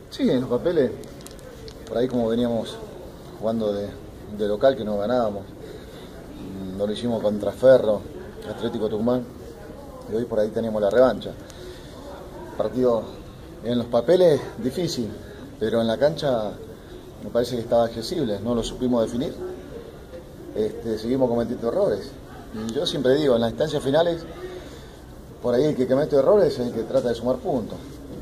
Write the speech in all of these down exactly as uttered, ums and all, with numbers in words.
Sí, en los papeles, por ahí como veníamos jugando de, de local que no ganábamos, no lo hicimos contra Ferro, Atlético Tucumán, y hoy por ahí teníamos la revancha. Partido en los papeles difícil, pero en la cancha me parece que estaba accesible, no lo supimos definir, este, seguimos cometiendo errores. Y yo siempre digo, en las instancias finales, por ahí el que comete errores es el que trata de sumar puntos.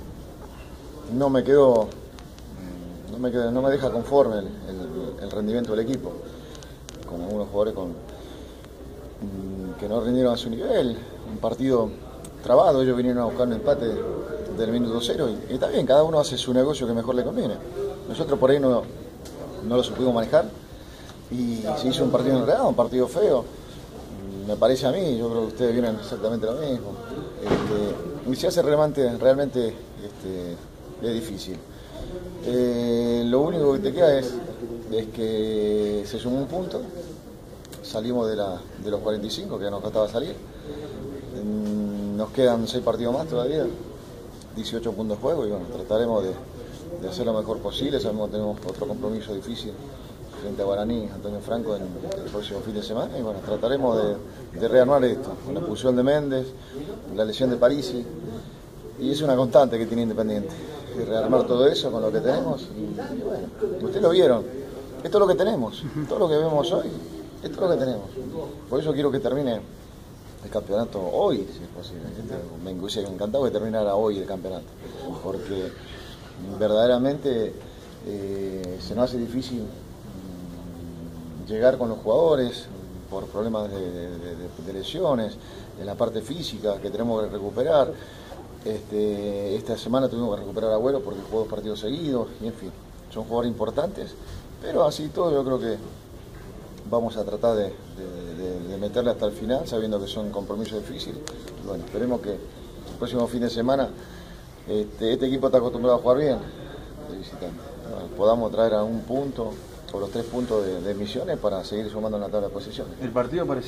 No me quedo, no me, quedo, no me deja conforme el, el, el rendimiento del equipo, con algunos jugadores con, que no rindieron a su nivel, un partido trabado, ellos vinieron a buscar un empate del minuto cero y, y está bien, cada uno hace su negocio que mejor le conviene. Nosotros por ahí no, no lo supimos manejar y se hizo un partido enredado, un partido feo, me parece a mí, yo creo que ustedes vieron exactamente lo mismo. Este, y se hace realmente, realmente este, es difícil. Eh, lo único que te queda es, es que se sumó un punto, salimos de, la, de los cuarenta y cinco que nos costaba salir, nos quedan seis partidos más todavía, dieciocho puntos de juego y bueno, trataremos de, de hacer lo mejor posible. Sabemos que tenemos otro compromiso difícil frente a Guaraní, Antonio Franco, en el próximo fin de semana y bueno, trataremos de, de rearmar esto, con la expulsión de Méndez, la lesión de Parisi, y es una constante que tiene Independiente, de rearmar todo eso con lo que tenemos y, y bueno, ustedes lo vieron, esto es lo que tenemos, todo lo que vemos hoy, esto es lo que tenemos, por eso quiero que termine el campeonato hoy, si es posible. Me hubiese encantado que terminara hoy el campeonato, porque verdaderamente eh, se nos hace difícil llegar con los jugadores por problemas de, de, de, de lesiones, en la parte física que tenemos que recuperar. Este, esta semana tuvimos que recuperar a Agüero porque jugó dos partidos seguidos, y en fin, son jugadores importantes, pero así todo yo creo que vamos a tratar de, de, de, de meterle hasta el final, sabiendo que son compromisos difíciles. Bueno, esperemos que el próximo fin de semana este, este equipo está acostumbrado a jugar bien, de visitante. Bueno, podamos traer a un punto o los tres puntos de, de Misiones para seguir sumando en la tabla de posiciones. El partido parece